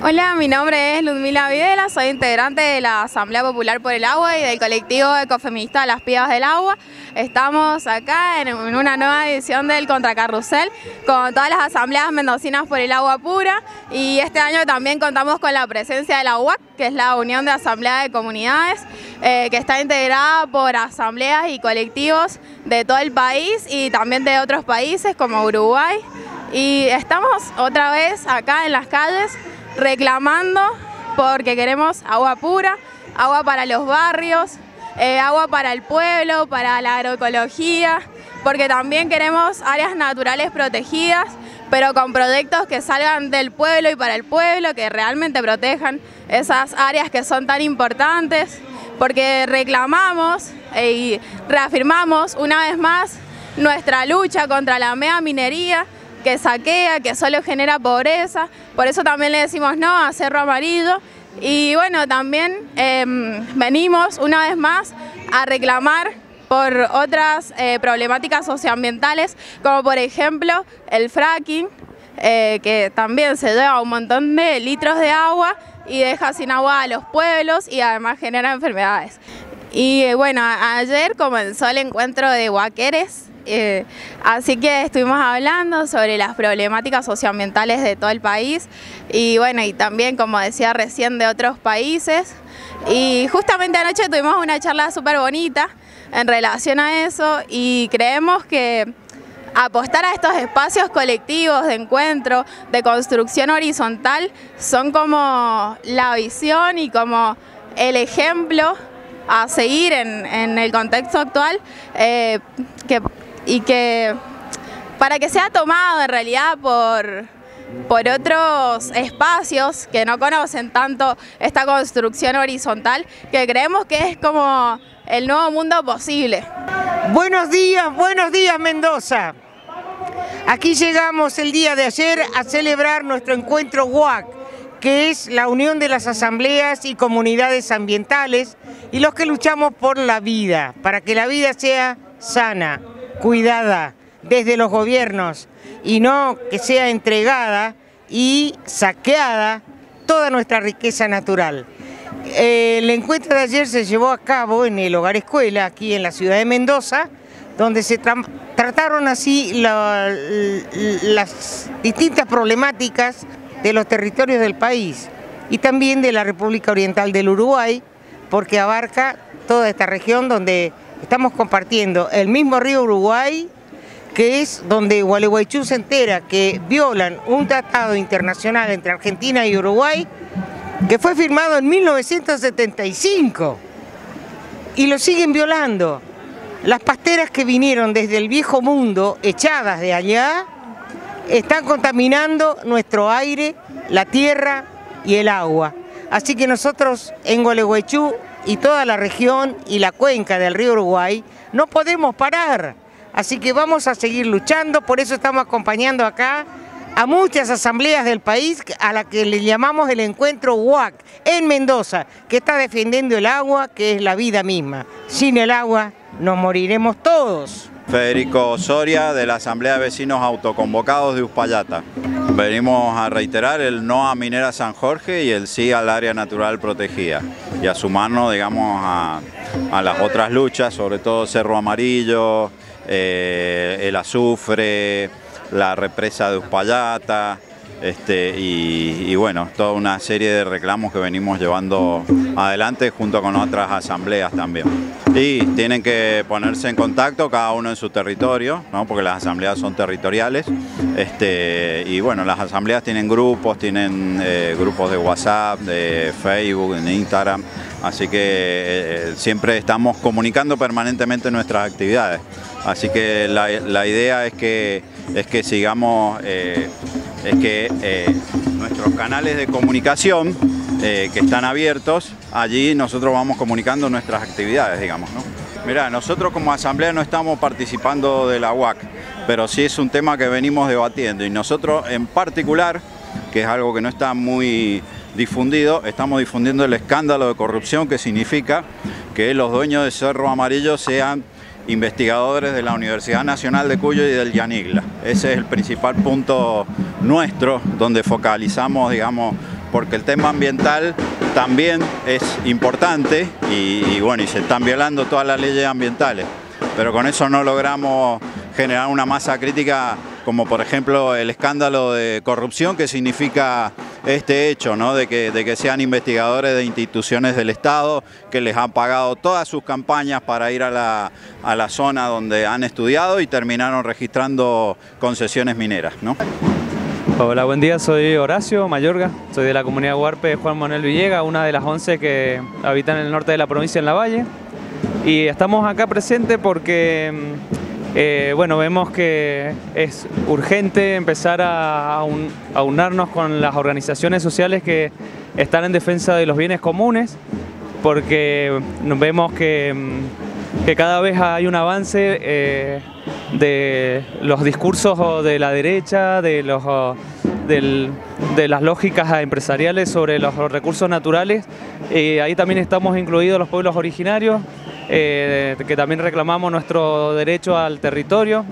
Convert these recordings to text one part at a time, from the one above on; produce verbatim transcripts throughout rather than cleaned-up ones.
Hola, mi nombre es Ludmila Videla, soy integrante de la Asamblea Popular por el Agua y del colectivo ecofeminista Las Pibas del Agua. Estamos acá en una nueva edición del Contracarrusel con todas las asambleas mendocinas por el agua pura, y este año también contamos con la presencia de la U A C, que es la Unión de Asambleas de Comunidades, eh, que está integrada por asambleas y colectivos de todo el país y también de otros países como Uruguay. Y estamos otra vez acá en las calles reclamando porque queremos agua pura, agua para los barrios, eh, agua para el pueblo, para la agroecología, porque también queremos áreas naturales protegidas, pero con proyectos que salgan del pueblo y para el pueblo, que realmente protejan esas áreas que son tan importantes, porque reclamamos eh, y reafirmamos una vez más nuestra lucha contra la mega minería, que saquea, que solo genera pobreza. Por eso también le decimos no a Cerro Amarillo. Y bueno, también eh, venimos una vez más a reclamar por otras eh, problemáticas socioambientales, como por ejemplo el fracking, eh, que también se lleva un montón de litros de agua y deja sin agua a los pueblos y además genera enfermedades. Y eh, bueno, ayer comenzó el encuentro de huaqueres. Eh, así que estuvimos hablando sobre las problemáticas socioambientales de todo el país y bueno, y también, como decía recién, de otros países. Y justamente anoche tuvimos una charla súper bonita en relación a eso, y creemos que apostar a estos espacios colectivos de encuentro, de construcción horizontal, son como la visión y como el ejemplo a seguir en, en el contexto actual, eh, que y que para que sea tomado en realidad por, por otros espacios que no conocen tanto esta construcción horizontal, que creemos que es como el nuevo mundo posible. Buenos días, buenos días Mendoza. Aquí llegamos el día de ayer a celebrar nuestro encuentro U A C, que es la unión de las asambleas y comunidades ambientales y los que luchamos por la vida, para que la vida sea sana, cuidada desde los gobiernos y no que sea entregada y saqueada toda nuestra riqueza natural. El encuentro de ayer se llevó a cabo en el Hogar Escuela, aquí en la ciudad de Mendoza, donde se tra trataron así la, las distintas problemáticas de los territorios del país y también de la República Oriental del Uruguay, porque abarca toda esta región donde estamos compartiendo el mismo río Uruguay, que es donde Gualeguaychú se entera que violan un tratado internacional entre Argentina y Uruguay, que fue firmado en mil novecientos setenta y cinco, y lo siguen violando. Las pasteras que vinieron desde el viejo mundo, echadas de allá, están contaminando nuestro aire, la tierra y el agua. Así que nosotros en Gualeguaychú y toda la región y la cuenca del río Uruguay no podemos parar, así que vamos a seguir luchando. Por eso estamos acompañando acá a muchas asambleas del país a la que le llamamos el encuentro U A C en Mendoza, que está defendiendo el agua, que es la vida misma. Sin el agua nos moriremos todos. Federico Soria, de la Asamblea de Vecinos Autoconvocados de Uspallata. Venimos a reiterar el no a Minera San Jorge y el sí al área natural protegida, y a sumarnos, digamos, a, a las otras luchas, sobre todo Cerro Amarillo, eh, el azufre, la represa de Uspallata, este, y, y bueno, toda una serie de reclamos que venimos llevando adelante junto con otras asambleas también. Y tienen que ponerse en contacto cada uno en su territorio, ¿no? Porque las asambleas son territoriales, este, y bueno, las asambleas tienen grupos, tienen eh, grupos de WhatsApp, de Facebook, de Instagram, así que eh, siempre estamos comunicando permanentemente nuestras actividades. Así que la, la idea es que, es que sigamos, eh, es que eh, nuestros canales de comunicación eh, que están abiertos, allí nosotros vamos comunicando nuestras actividades, digamos, ¿no? Mirá, nosotros como asamblea no estamos participando de la U A C, pero sí es un tema que venimos debatiendo, y nosotros en particular, que es algo que no está muy difundido, estamos difundiendo el escándalo de corrupción que significa que los dueños de Cerro Amarillo sean investigadores de la Universidad Nacional de Cuyo y del Yanigla. Ese es el principal punto nuestro, donde focalizamos, digamos, porque el tema ambiental también es importante y, y bueno, y se están violando todas las leyes ambientales, pero con eso no logramos generar una masa crítica como por ejemplo el escándalo de corrupción que significa este hecho, ¿no? de, que, de que sean investigadores de instituciones del Estado que les han pagado todas sus campañas para ir a la, a la zona donde han estudiado y terminaron registrando concesiones mineras, ¿no? Hola, buen día, soy Horacio Mayorga, soy de la comunidad Huarpe Juan Manuel Villegas, una de las once que habitan en el norte de la provincia, en La Valle, y estamos acá presentes porque eh, bueno, vemos que es urgente empezar a, a, un, a unarnos con las organizaciones sociales que están en defensa de los bienes comunes, porque vemos que, que cada vez hay un avance eh, de los discursos de la derecha, de, los, del, de las lógicas empresariales sobre los recursos naturales. Eh, ahí también estamos incluidos los pueblos originarios, eh, que también reclamamos nuestro derecho al territorio,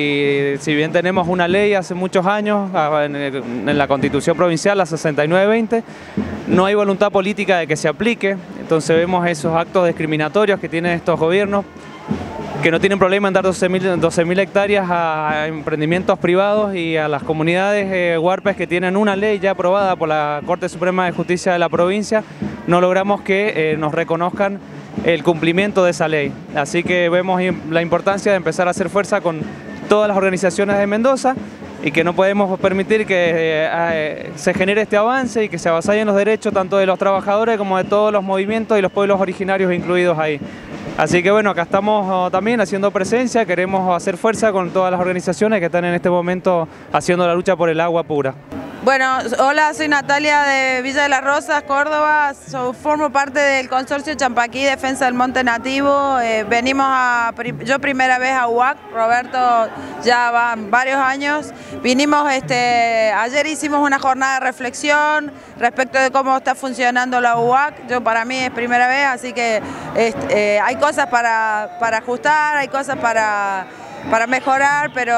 y si bien tenemos una ley hace muchos años, en, en la Constitución Provincial, la sesenta y nueve veinte, no hay voluntad política de que se aplique. Entonces vemos esos actos discriminatorios que tienen estos gobiernos, que no tienen problema en dar doce mil hectáreas a emprendimientos privados y a las comunidades eh, huarpes que tienen una ley ya aprobada por la Corte Suprema de Justicia de la provincia. No logramos que eh, nos reconozcan el cumplimiento de esa ley. Así que vemos la importancia de empezar a hacer fuerza con todas las organizaciones de Mendoza, y que no podemos permitir que eh, eh, se genere este avance y que se avasallen los derechos tanto de los trabajadores como de todos los movimientos y los pueblos originarios incluidos ahí. Así que bueno, acá estamos oh, también haciendo presencia, queremos hacer fuerza con todas las organizaciones que están en este momento haciendo la lucha por el agua pura. Bueno, hola, soy Natalia de Villa de las Rosas, Córdoba, so, formo parte del consorcio Champaquí Defensa del Monte Nativo. Eh, venimos a, yo primera vez a U A C, Roberto ya van varios años. Vinimos, este, ayer hicimos una jornada de reflexión respecto de cómo está funcionando la U A C. Yo para mí es primera vez, así que este, eh, hay cosas para, para ajustar, hay cosas para... para mejorar, pero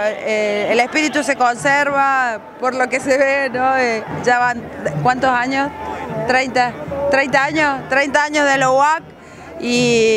eh, el espíritu se conserva por lo que se ve, ¿no? Eh, ya van, ¿cuántos años? treinta, treinta años, treinta años de la U A C,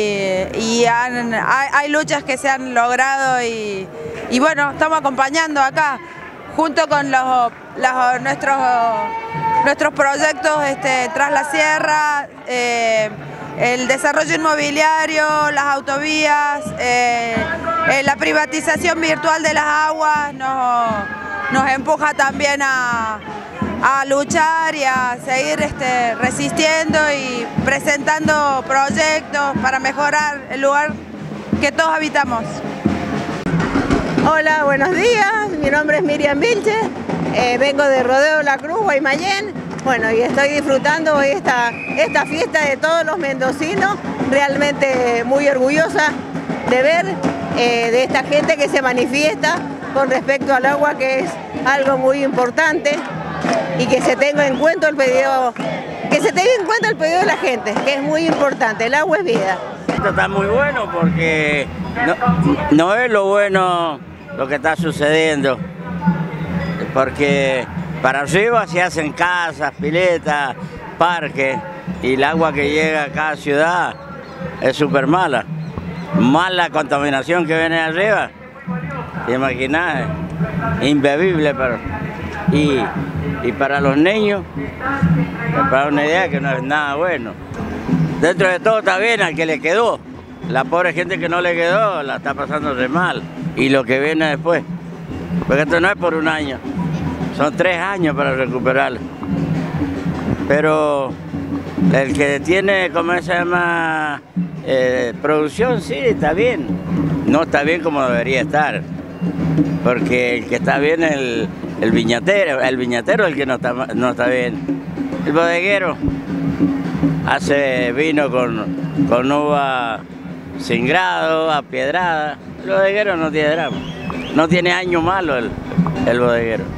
y, y han, hay, hay luchas que se han logrado y, y bueno, estamos acompañando acá, junto con los, los, nuestros, nuestros proyectos este, Tras la Sierra, eh, el desarrollo inmobiliario, las autovías, eh, eh, la privatización virtual de las aguas nos, nos empuja también a, a luchar y a seguir este, resistiendo y presentando proyectos para mejorar el lugar que todos habitamos. Hola, buenos días, mi nombre es Miriam Vilche, eh, vengo de Rodeo La Cruz, Guaymallén. Bueno, y estoy disfrutando hoy esta, esta fiesta de todos los mendocinos, realmente muy orgullosa de ver eh, de esta gente que se manifiesta con respecto al agua, que es algo muy importante, y que se tenga en cuenta el pedido, que se tenga en cuenta el pedido de la gente, que es muy importante, el agua es vida. Esto está muy bueno porque no, no es lo bueno lo que está sucediendo, porque para arriba se hacen casas, piletas, parques, y el agua que llega a cada ciudad es súper mala. Más la contaminación que viene arriba, te imaginas, imbebible. Pero, y, y para los niños, para una idea que no es nada bueno. Dentro de todo está bien al que le quedó. La pobre gente que no le quedó la está pasando re mal. Y lo que viene después, porque esto no es por un año. Son tres años para recuperarlo. Pero el que tiene, ¿cómo se llama? Eh, producción, sí, está bien. No está bien como debería estar. Porque el que está bien es el, el viñatero. El viñatero es el que no está, no está bien. El bodeguero hace vino con, con uva sin grado, apiedrada. El bodeguero no tiene drama. No tiene año malo el, el bodeguero.